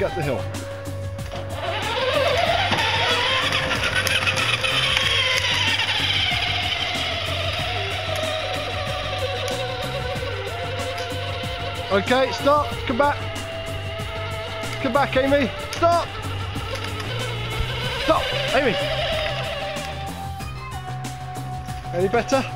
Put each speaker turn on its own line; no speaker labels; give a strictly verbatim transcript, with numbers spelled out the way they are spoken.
get up the hill. Okay, stop, come back. Come back, Amy. Stop. Stop, Amy. Any better?